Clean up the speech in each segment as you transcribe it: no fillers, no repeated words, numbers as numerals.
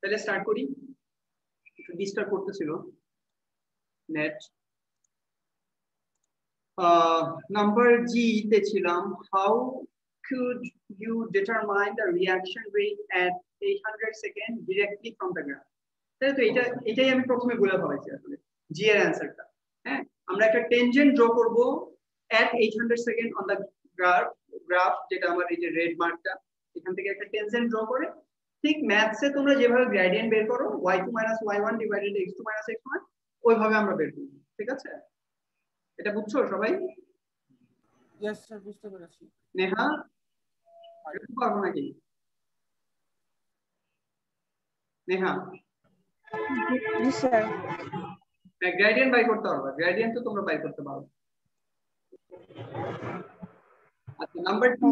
তাহলে স্টার্ট করি। একটু ডিস্টার্ব করতেছিল নেট। নাম্বার জি তে ছিলাম, how could you determine the reaction rate at 800 seconds directly from the graph? তাহলে তো এটাই আমি প্রথমে বলে ফেলেছি আসলে জি এর অ্যানসারটা। হ্যাঁ, আমরা একটা টেনজেন্ট ড্র করব at 800 second on the graph, যেটা আমার এই যে রেড মার্কটা, এখান থেকে একটা টেনজেন্ট ড্র করে ঠিক ম্যাথসে তোমরা যেভাবে গ্রেডিয়েন্ট বের করো y2 - y1 divided x2 - x1, ওইভাবে আমরা বের করব। ঠিক আছে, এটা বুঝছো সবাই? यस স্যার, বুঝতে পেরেছি। নেহা পারবো নাকি? নেহা জি স্যার। গ্রেডিয়েন্ট বাই করতে পারবে, গ্রেডিয়েন্ট তো তোমরা বাই করতে পারো। আচ্ছা, নাম্বার 2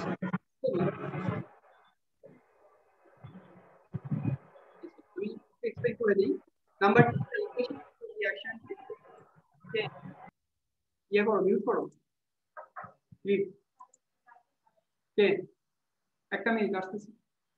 এক্সপ্লেইন করে দিই। নাম্বার 2 রিঅ্যাকশন ইয়ে করো, মিউট করো প্লিজ। কে একটা মিনিট আসতেছি।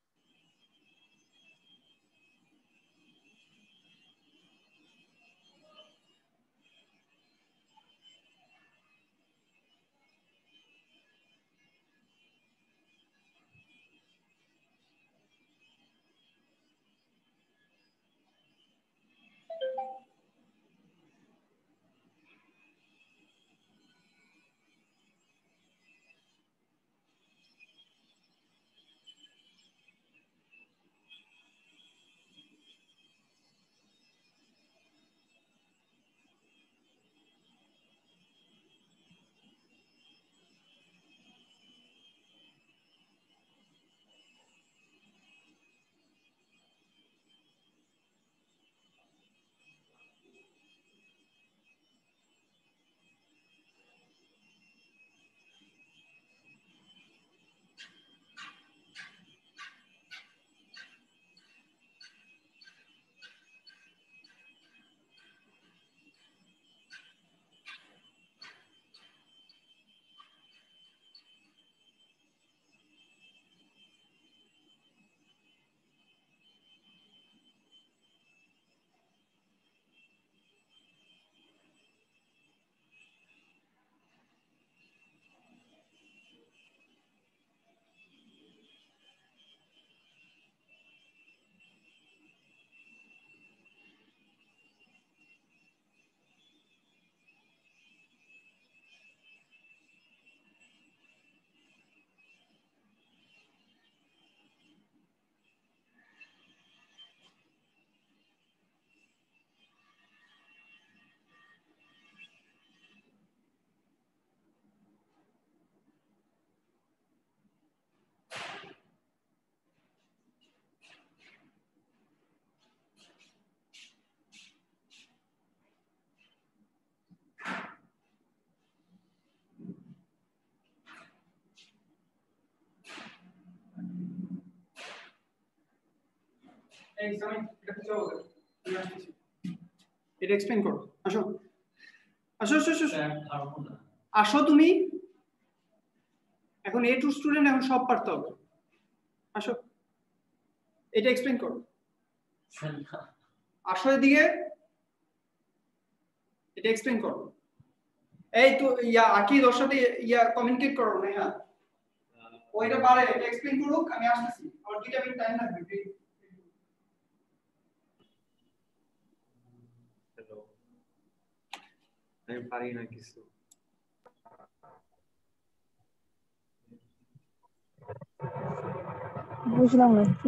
এটা এক্সপ্লেইন করো। আসো আসো আসো আসো আসো তুমি। এখন A2 স্টুডেন্ট, এখন সব পারতে হবে। আসো, এটা এক্সপ্লেইন করো। আসো এদিকে, এটা এক্সপ্লেইন করো। এই তো ইয়া আকিদ ওর সাথে ইয়া কমিউনিকেট করো না। হ্যাঁ, ওইটা পারে, এটা এক্সপ্লেইন করুক, আমি আসতেছি। আমার 2 মিনিট টাইম লাগবে। হ্যালো, আমি পারি না কিছু। বুঝলাম না একটু।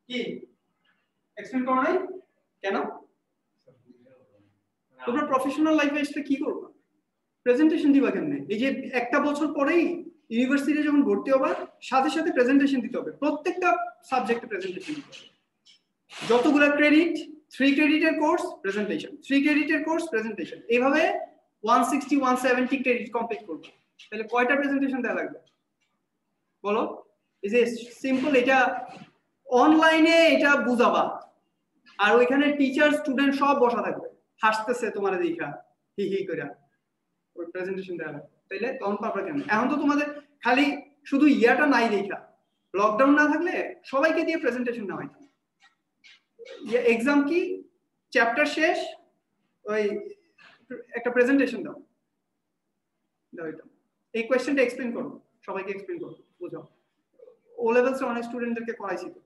কি এক্সপ্লেন করো নাই কেন? তোমরা প্রফেশনাল লাইফে এসে কি করবে? প্রেজেন্টেশন দিবা কেমনে? এই যে একটা বছর পরেই ইউনিভার্সিটিতে যখন ভর্তি হবা সাথে সাথে প্রেজেন্টেশন দিতে হবে, প্রত্যেকটা সাবজেক্টে প্রেজেন্টেশন দিতে হবে। যতগুলো ক্রেডিট, 3 ক্রেডিটের কোর্স প্রেজেন্টেশন, 3 ক্রেডিটের কোর্স প্রেজেন্টেশন, এইভাবে 160 170 ক্রেডিট কমপ্লিট করবে। তাহলে কয়টা প্রেজেন্টেশন দেওয়া লাগবে বলো? এই যে সিম্পল, এটা অনলাইনে এটা বুঝাবা, আর ওইখানে টিচার স্টুডেন্ট সব বসা থাকবে, হাসতেছে তোমার দেখা হি হি করে ওই প্রেজেন্টেশন দেওয়া লাগবে। তাইলে তখন পারবে কেন? এখন তো তোমাদের খালি শুধু ইয়াটা নাই দেখা, লকডাউন না থাকলে সবাইকে দিয়ে প্রেজেন্টেশন নেওয়া হইতো। এক্সাম কি চ্যাপ্টার শেষ ওই একটা প্রেজেন্টেশন দাও হইতো, এই কোয়েশ্চেনটা এক্সপ্লেন করো, সবাইকে এক্সপ্লেন করো, বুঝাও। ও লেভেলসে অনেক স্টুডেন্টদেরকে করাইছি তো,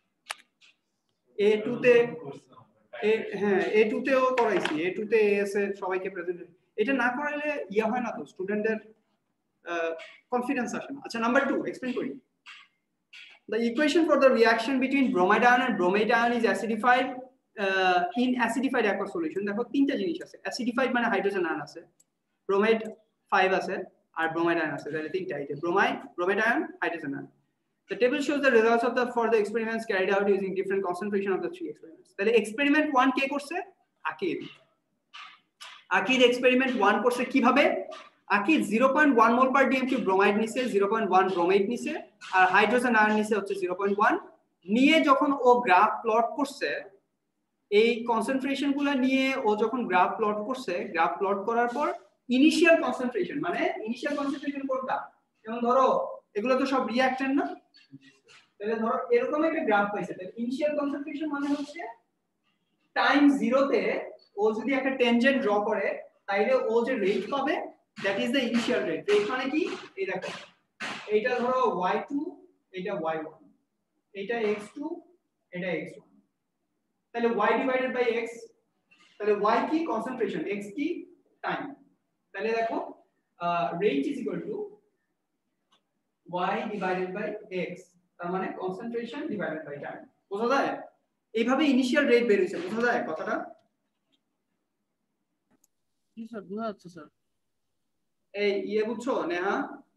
A2 তে হ্যাঁ A2 তেও করাইছি, A2 তে AS এর সবাইকে প্রেজেন্টেশন। এটা না করাইলে ইয়া হয় না তো, স্টুডেন্টদের কনফিডেন্স আসে না। আচ্ছা নাম্বার 2 এক্সপ্লেন করি। The equation for the reaction between bromide ion and bromate ion is acidified in acidified aqueous solution. দেখো তিনটা জিনিস আছে, acidified মানে হাইড্রোজেন আয়ন আছে, bromide 5 আছে, আর bromide ion আছে, তাহলে তিনটা item, bromide ion, hydrogen ion. The table shows the results of the experiments carried out using different concentration of the 3 experiments. তাহলে experiment 1 কে করছে? আকিদ। আকিদ experiment 1 করছে কিভাবে? আকিদ 0.1 mole per DM cube bromide নিছে, 0.1 ব্রোমেট নিছে, আর হাইড্রোজেন আয়ন নিছে হচ্ছে 0.1। নিয়ে যখন ও গ্রাফ প্লট করছে, এই কনসেন্ট্রেশনগুলো নিয়ে ও যখন গ্রাফ প্লট করছে, গ্রাফ প্লট করার পর ইনিশিয়াল কনসেন্ট্রেশন, মানে ইনিশিয়াল কনসেন্ট্রেশন কোনটা? যেমন ধরো এগুলো তো সব রিঅ্যাকট্যান্ট না, তাহলে ধরো এরকম একটা গ্রাফ পাইছে, তাহলে ইনিশিয়াল কনসেন্ট্রেশন মানে হচ্ছে টাইম 0 তে ও যদি একটা টেনজেন্ট ড্র করে তাইলে ও যে রেট পাবে that is the initial rate. Rate মানে কি? এই দেখো, এইটা ধরো y2, এটা y1, এটা x2, এটা x1, তাহলে y ডিভাইডেড বাই x, তাহলে y কি? কনসেন্ট্রেশন, x কি? টাইম। তাহলে দেখো rate is equal to y divided by x, তার মানে কনসেন্ট্রেশন ডিভাইডেড বাই টাইম। বোঝা যায়? এইভাবে ইনিশিয়াল রেট বের হইছে, বোঝা যায় কথাটা? জি স্যার, বোঝা যাচ্ছে স্যার। এই ইয়ে বুঝছো নেহা?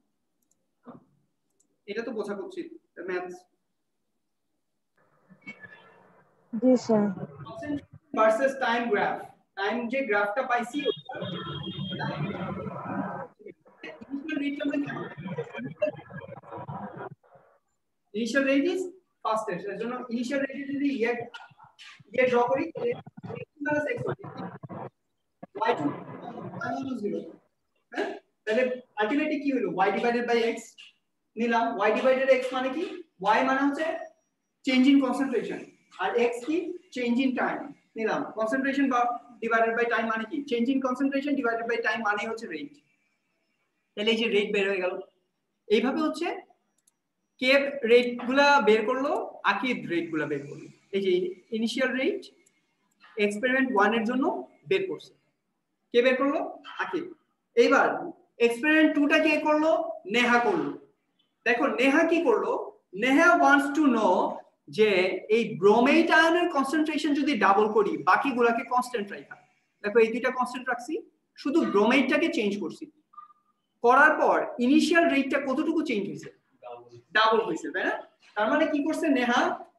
এটা তো বোঝা উচিত maths. Ji sir. Versus time graph, time যে গ্রাফটা পাইছি ইনিশিয়াল রেট ইজ ফাস্টেস্ট, এর জন্য ইনিশিয়াল রেট যদি ইয়ে ড্র করি তাহলে x y2 0, হ্যাঁ, তাহলে আলটিমেটলি কি হলো? y ডিভাইডেড বাই x নিলাম, y ডিভাইডেড x মানে কি? y মানে হচ্ছে চেঞ্জ ইন কনসেন্ট্রেশন, আর x কি? চেঞ্জ ইন টাইম নিলাম। কনসেন্ট্রেশন বা ডিভাইডেড বাই টাইম মানে কি? Change in concentration divided by time মানে হচ্ছে রেট। তাহলে এই যে রেট বের হয়ে গেল, এইভাবে হচ্ছে কে রেট গুলা বের করলো, আকিদ রেট গুলা বের করলো। এই যে ইনিশিয়াল রেট এক্সপেরিমেন্ট 1 এর জন্য বের করছে, কে বের করলো? আকিদ। এইবার এক্সপেরিমেন্ট 2 টা কে করলো? নেহা করলো। দেখো নেহা কি করলো? নেহা ওয়ান্টস টু নো যে এই ব্রোমেট আয়নের কনসেন্ট্রেশন যদি ডাবল করি বাকিগুলোকে কনস্ট্যান্ট রাখা। দেখো এই দুইটা কনস্ট্যান্ট রাখছি, শুধু ব্রোমেটটাকে চেঞ্জ করছি, করার পর ইনিশিয়াল রেটটা কতটুকু চেঞ্জ হয়েছে? ডাবল হয়েছে, তাই না? তার মানে কি করছে নেহা?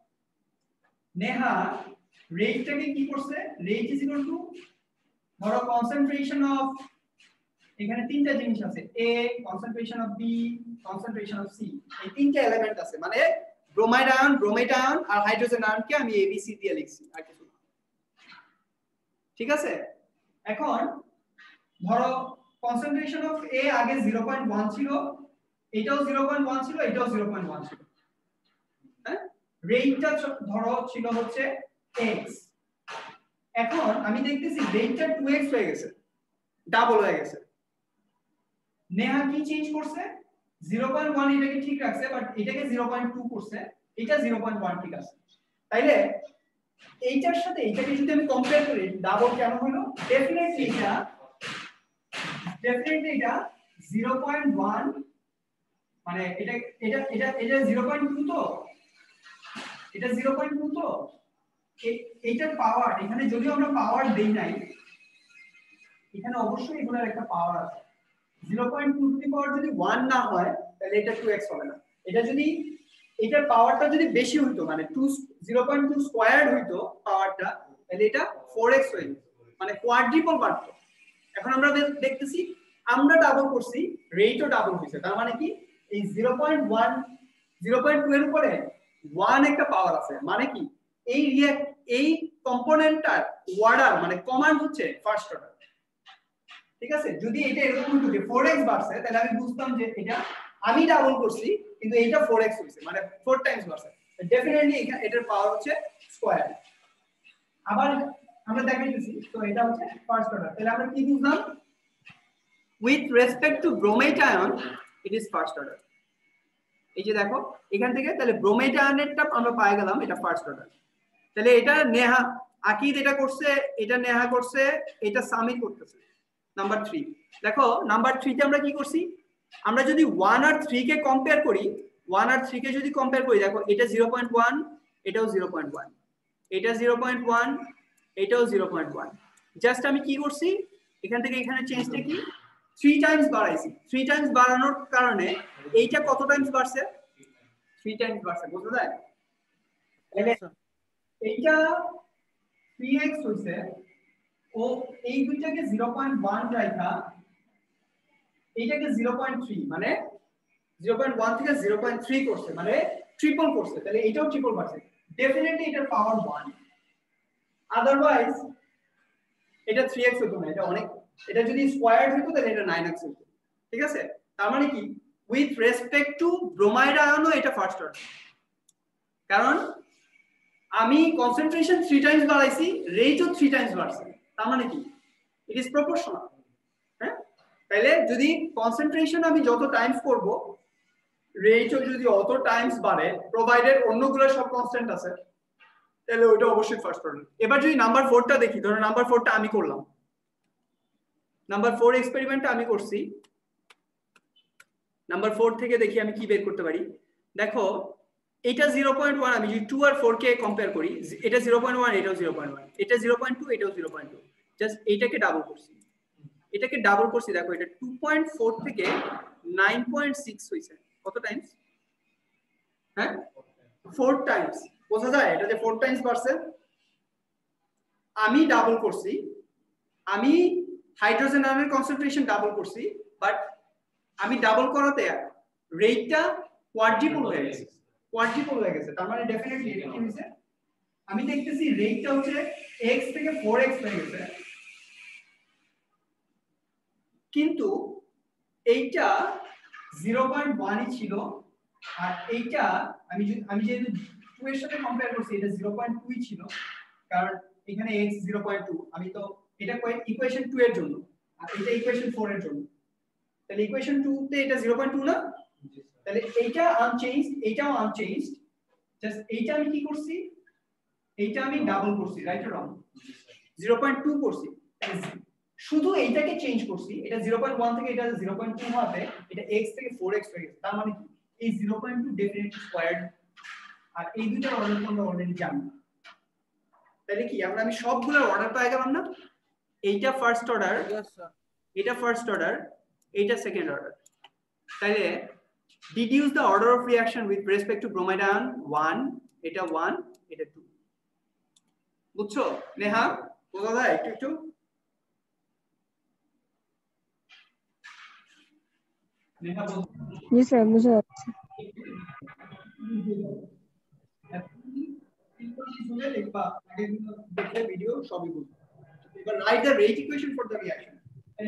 নেহা রেটটাকে কি করছে? রেট ইজ ইকুয়াল টু ধরো কনসেন্ট্রেশন অফ, এখানে তিনটা জিনিস আছে, A, concentration of B, concentration of C, এই তিনটা এলিমেন্ট আছে, মানে ব্রোমাইড আয়ন, ব্রোমেট আয়ন আর হাইড্রোজেন আয়নকে আমি ABC দিয়ে লিখছি, আর কিছু না। ঠিক আছে? এখন ধরো কনসেন্ট্রেশন অফ A আগে 0.1 ছিল, এটাও 0.1 ছিল, এটাও 0.1 ছিল, হ্যাঁ? রেটটা ধরো ছিল হচ্ছে x, এখন আমি দেখতেছি রেটটা 2x হয়ে গেছে, ডাবল হয়ে গেছে। নেহা কি চেঞ্জ করছে? 0.1 এটাকে ঠিক রাখছে, বাট এটাকে 0.2 করছে, এটা 0.1 ঠিক আছে। তাইলে এইটার সাথে এইটাকে যদি আমি কম্পেয়ার করি ডাবল কেন হলো? ডেফিনেটলি এটা 0.1, মানে এটা 0.2 তো, এটা 0.2 তো এইটার পাওয়ার এখানে যদিও আমরা পাওয়ার দেই নাই এখানে অবশ্যই এগুলোর একটা পাওয়ার আছে 0.2 টু দি পাওয়ার যদি 1 না হয় তাহলে এটা 2x হবে না এটা যদি এটার পাওয়ারটা যদি বেশি হইতো মানে 0.2 স্কয়ার্ড হইতো পাওয়ারটা তাহলে এটা 4x হয়ে যেত মানে কোয়াড্রিপল বাড়তো এখন আমরা দেখতেছি আমরা ডাবল করছি রেটও ডাবল হইছে তার মানে কি এই 0.2 এর উপরে 1 একটা পাওয়ার আছে মানে কি এই কম্পোনেন্টটার অর্ডার মানে কমান্ড হচ্ছে ফার্স্ট অর্ডার ঠিক আছে যদি এটা এরকম হতো যে 4x বাড়ছে তাহলে আমি বুঝতাম যে এটা আমি ডাবল করছি কিন্তু এটা 4x হইছে মানে 4 টাইমস বাড়ছে ডেফিনেটলি এটার পাওয়ার হচ্ছে স্কয়ার আবার আমরা দেখাইতেছি তো এটা হচ্ছে ফার্স্ট অর্ডার তাহলে আমরা কি বুঝলাম with respect to bromate ion it is first order এই যে দেখো এখান থেকে তাহলে bromate ion-এরটা আমরা পেয়ে গেলাম এটা ফার্স্ট অর্ডার তাহলে এটা নেহা আকিদ এটা করছে এটা নেহা করছে এটা সামি করতেছে নাম্বার 3 দেখো নাম্বার 3 তে আমরা কি করছি আমরা যদি 1 আর 3 কে কম্পেয়ার করি 1 আর 3 কে যদি কম্পেয়ার করি দেখো এটা 0.1 এটাও 0.1 এটা 0.1 এটাও 0.1 জাস্ট আমি কি করছি এখান থেকে এখানে চেঞ্জটা কি 3 টাইমস বাড়াইছি 3 টাইমস বাড়ানোর কারণে এইটা কত টাইমস বাড়ছে 3 টাইমস বাড়ছে বুঝছো তাই তাহলে এইটা 3x হইছে ও এই দুইটাকে 0.1 রাখা এইটাকে 0.3 মানে 0.1 থেকে 0.3 করছে মানে ট্রিপল করছে তাহলে এটাও ট্রিপল বাড়ছে ডেফিনেটলি এটার পাওয়ার 1 আদারওয়াইজ এটা 3x হতো না এটা অনেক এটা যদি স্কয়ার্ড হতো তাহলে এটা 9x হতো ঠিক আছে তার মানে কি উইথ রেসপেক্ট টু ব্রোমাইড আয়নও এটা ফার্স্ট অর্ডার কারণ আমি কনসেন্ট্রেশন 3 টাইমস বাড়াইছি রেটও 3 টাইমস বাড়ছে তার মানে কি ইট ইজ প্রপোর্শনাল হ্যাঁ তাহলে যদি কনসেন্ট্রেশন আমি যত টাইমস করব রেটও যদি অত টাইমস বাড়ে প্রোভাইডেড অন্যগুলো সব কনস্ট্যান্ট আছে তাহলে ওটা অবশ্যই ফার্স্ট অর্ডার এবার যদি নাম্বার 4 টা দেখি ধরো নাম্বার 4 টা আমি করলাম নাম্বার 4 এক্সপেরিমেন্টটা আমি করছি নাম্বার 4 থেকে দেখি আমি কি বের করতে পারি দেখো এটা 0.1 আমি যদি 2 আর 4 কে কম্পেয়ার করি এটা 0.1 এটাও 0.1 এটা 0.2 এটাও 0.2 জাস্ট এইটাকে ডাবল করছি দেখো এটা 2.4 থেকে 9.6 হইছে কত টাইমস হ্যাঁ 4 টাইমস বোঝা যায় এটা যে 4 টাইমস বাড়ছে আমি ডাবল করছি আমি হাইড্রোজেন আয়নের কনসেন্ট্রেশন ডাবল করছি বাট আমি ডাবল করাতে রেটটা কোয়াড্রিপল হয়ে গেছে তার মানে ডেফিনেটলি এটা কি হইছে আমি দেখতেছি রেটটা হচ্ছে x থেকে 4x হয়ে গেছে কিন্তু এইটা 0.1 ই ছিল আর এইটা আমি যেহেতু 2 এর সাথে কম্পেয়ার করছি এটা 0.2 ই ছিল কারণ এখানে x 0.2 আমি তো এটা ইকুয়েশন 2 এর জন্য আর এটা ইকুয়েশন 4 এর জন্য তাহলে ইকুয়েশন 2 তে এটা 0.2 না তাহলে এইটা আনচেঞ্জড এইটাও আনচেঞ্জড জাস্ট এইটা আমি কি করছি এইটা আমি ডাবল করছি রাইট অর রং 0.2 করছি শুধু এইটাকে চেঞ্জ করছি এটা 0.1 থেকে এটা 0.2 হওয়াতে এটা x থেকে 4x হয়ে গেছে তার মানে কি এই 0.2 ডেফিনেটলি স্কয়ার্ড আর এই দুইটার অর্ডার আমরা অলরেডি জানি তাহলে কি আমরা আমি সবগুলোর অর্ডার পেয়ে গেলাম না এইটা ফার্স্ট অর্ডার এটা ফার্স্ট অর্ডার এইটা সেকেন্ড অর্ডার তাহলে deduce the order of reaction with respect to bromide ion 1 এটা 1 এটা 2 বুঝছো নেহা বোঝা যায় একটু নেহা জি স্যার বুঝা যাচ্ছে ভিডিও সবই বুঝবে এবার write the rate equation for the reaction and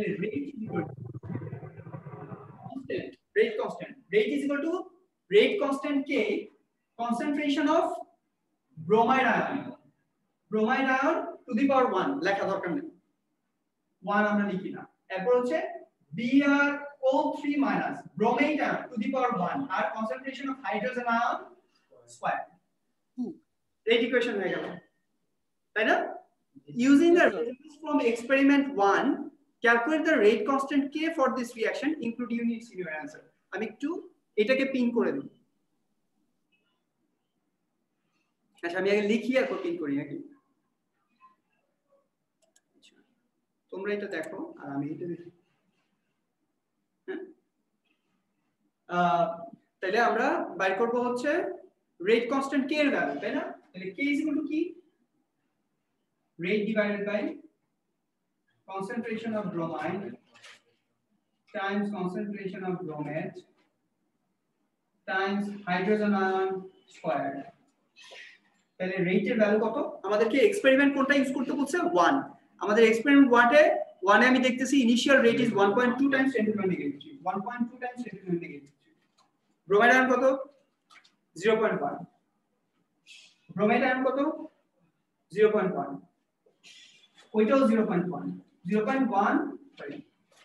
rate is equal to rate constant K concentration of bromide ion to the power 1 লেখা দরকার নেই 1 আমরা লিখি না এরপর হচ্ছে BrO3 minus bromide ion to the power 1 R concentration of hydrogen ion square 2 rate equation হয়ে গেল তাই না using the results from experiment 1 calculate the rate constant K for this reaction include units in your answer আমি একটু এটাকে pin করে দিই আচ্ছা আমি আগে লিখি আর কপি করি নাকি? তোমরা এটা দেখো আর আমি এটা দেখি। তাহলে আমরা বাইর করব হচ্ছে রেট কনস্ট্যান্ট k এর ভ্যালু, তাই না? তাহলে k কি? Rate divided by concentration of bromine times concentration of bromate times hydrogen ion squared. তাহলে রেটের ভ্যালু কত? আমাদেরকে এক্সপেরিমেন্ট কোনটা ইউজ করতে বলছে? 1। আমাদের এক্সপেরিমেন্ট 1 এ আমি দেখতেছি initial rate is 1.2 times 10 to the negative 3, 1.2 times 10 to the negative 3। Bromide ion কত? 0.1। ব্রোমাইড আয়ন কত? 0.1। ওইটাও 0.1, 0.1 সরি,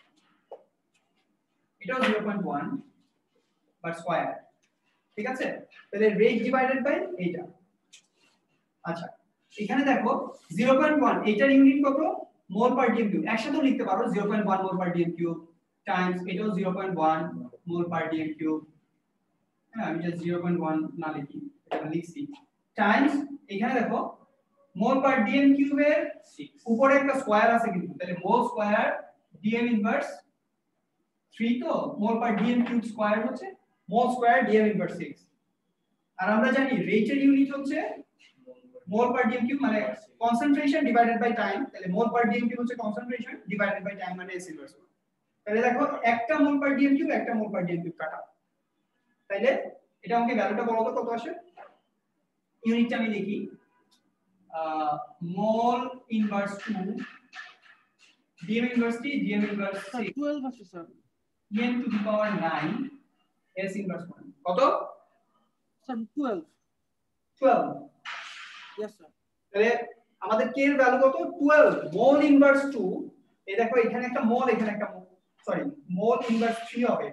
এটাও 0.1 বাট স্কয়ার, ঠিক আছে? তাহলে রেট ডিভাইডেড বাই এইটা। আচ্ছা এখানে দেখো 0.1 এটার ইউনিট কত? মোল পার ডিএম কিউব। একসাথেও লিখতে পারো 0.1 mole per DM cube times এটাও 0.1 মোল পার ডিএম কিউব। হ্যাঁ আমি জাস্ট 0.1 না লিখি, এটা লিখছি টাইমস এখানে দেখো মোল পার ডিএম কিউবের উপরে একটা স্কয়ার আছে কিন্তু, তাহলে মোল স্কয়ার ডিএম ইনভার্স 3, তো mole per DM cube square হচ্ছে মোল স্কয়ার ডিএম ইনভার্স 6। আর আমরা জানি রেটের ইউনিট হচ্ছে মোল পার ডিএম কিউব মানে কনসেন্ট্রেশন ডিভাইডেড বাই টাইম, তাহলে মোল পার ডিএম কিউব হচ্ছে কনসেন্ট্রেশন ডিভাইডেড বাই টাইম মানে s ইনভার্স 1। তাহলে দেখো একটা মোল পার ডিএম কিউব একটা মোল পার ডিএম কিউব কাটা, তাহলে এটা আমাকে ভ্যালুটা বলো তো কত আসে? ইউনিটটা আমি লিখি mol inverse 2 dm inverse t dm inverse 6 12 আছে sir, n to the power 9 s inverse 1 কত স্যার 12 यस স্যার। তাহলে আমাদের k এর ভ্যালু কত? 12 mol inverse 2। এই দেখো এখানে একটা মোল এখানে একটা সরি mol inverse 3 হবে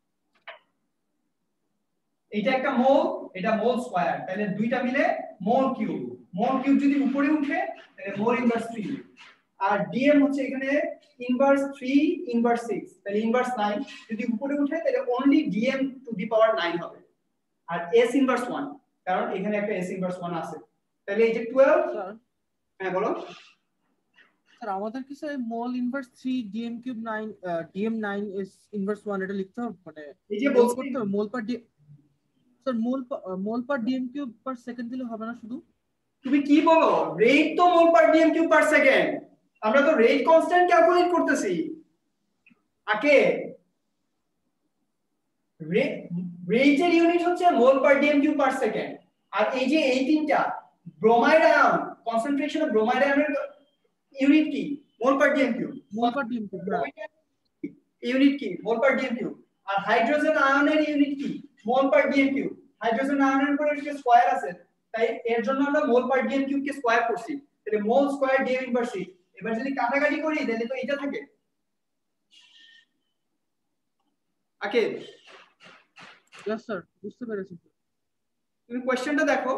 এটা একটা মোল এটা মোল স্কয়ার, তাহলে দুইটা মিলে মোল কিউব। মোল কিউব যদি উপরে উঠে তাহলে মোল ইনভার্স 3 আর ডিএম হচ্ছে এখানে ইনভার্স 3 ইনভার্স 6, তাহলে ইনভার্স 9 যদি উপরে উঠে তাহলে only DM to the power 9 হবে আর এস ইনভার্স 1 কারণ এখানে একটা এস ইনভার্স 1 আছে, তাহলে এই যে 12 স্যার। হ্যাঁ বলো স্যার আমাদের কি sir mole inverse 3 DM cube 9 DM 9 s inverse 1 এটা লিখতে হবে মানে এই যে বলছি করতে হবে mole per sir mole per DM cube per second দিলে হবে না? শুধু তুমি কি বলো? রেট তো mole per DM cube per second, আমরা তো রেট কনস্ট্যান্ট ক্যালকুলেট করতেছি। আকে রেটের ইউনিট হচ্ছে mole per DM cube per second, আর এই যে এই তিনটা bromide ion concentration of bromide আয়নের ইউনিট কি? Mole per DM cube. Mole per DM cube unit কি? Mole per DM cube. আর হাইড্রোজেন আয়নের ইউনিট কি? Mole per DM cube. হাইড্রোজেন আয়নের উপরে একটা স্কয়ার আছে, তাই এর জন্য আমরা মোল পার ডিএম কিউব কে স্কয়ার করছি, তাহলে মোল স্কয়ার ডিএম ইনভার্স 6। এবার যদি কাটাকাটি করি তাহলে তো এটা থাকে। ওকে यस স্যার, বুঝতে পেরেছি। তুমি কোশ্চেনটা দেখো,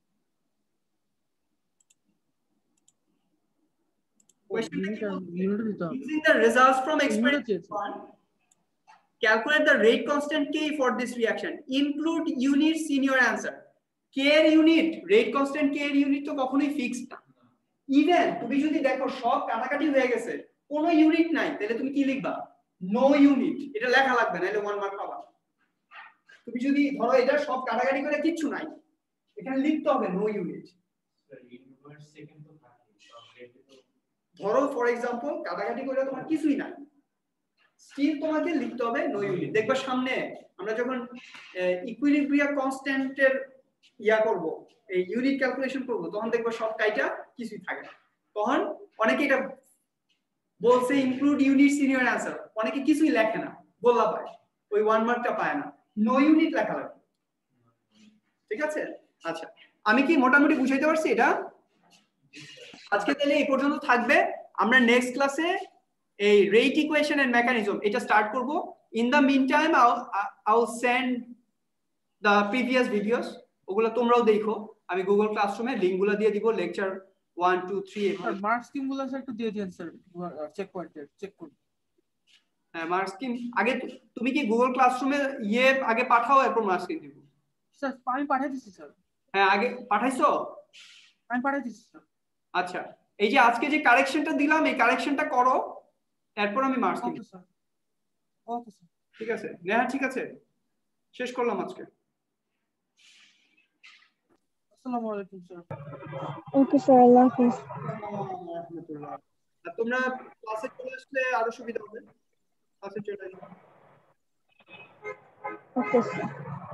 using the results from experiment 1 calculate the rate constant k for this reaction, include units in your answer। k এর ইউনিট rate constant k এর ইউনিট তো কখনোই ফিক্সড না, ইভেন তুমি যদি দেখো সব কাটাকাটি হয়ে গেছে কোনো ইউনিট নাই তাহলে তুমি কি লিখবা? নো ইউনিট, এটা লেখা লাগবে না, এলে 1 মার্ক পাবা। তুমি যদি ধরো এটা সব কাটাকাটি করে কিচ্ছু নাই এখানে লিখতে হবে নো ইউনিট। ইনভার্স সেকেন্ড তো থাকে, ধরো ফর एग्जांपल কাটাকাটি করে তোমার কিছুই নাই, স্টিল তোমাকে লিখতে হবে নো ইউনিট। দেখবা সামনে আমরা যখন ইকুইলিব্রিয়াম কনস্ট্যান্টের ইয়া করব এই ইউনিট ক্যালকুলেশন করব তখন দেখবা সব কাইটা কিছুই থাকে না, তখন অনেকে এটা বলছে include units in your answer, অনেকে কিছুই লেখে না, বললা পায় ওই 1 মার্কটা পায় না, নো ইউনিট লেখা লাগবে। ঠিক আছে আচ্ছা আমি কি মোটামুটি বুঝাইতে পারছি এটা? আজকে তাহলে এই পর্যন্ত থাকবে, আমরা নেক্সট ক্লাসে এই রেট ইকুয়েশন এন্ড মেকানিজম এটা স্টার্ট করব। In the meantime I'll send the previous videos, ওগুলো তোমরাও দেখো, আমি গুগল ক্লাসরুমে লিংকগুলো দিয়ে দিব, লেকচার 1 2 3 স্যার মার্কস স্কিমগুলো স্যার একটু দিয়ে দিন স্যার, চেক পয়েন্টে চেক করুন। হ্যাঁ মার্কস স্কিম আগে তুমি কি গুগল ক্লাসরুমে ইয়ে আগে পাঠাও এরপর মার্কস স্কিম দিব? স্যার আমি পাঠিয়ে দিচ্ছি স্যার। হ্যাঁ আগে পাঠাইছো? আমি পাঠিয়ে দিচ্ছি স্যার। আচ্ছা, এই যে আজকে যে কারেকশনটা দিলাম এই কারেকশনটা করো, এরপর আমি মার্কস দিব। Okay sir. Okay sir. ঠিক আছে নেহা, ঠিক আছে, শেষ করলাম আজকে। আসসালামু আলাইকুম স্যার। ওকে স্যার, আল্লাহ হাফিজ। রাহমাতুল্লাহ। আর তোমরা ক্লাসে চলে আসলে আরো সুবিধা হবে, ক্লাসে চলে আসবে। Okay sir.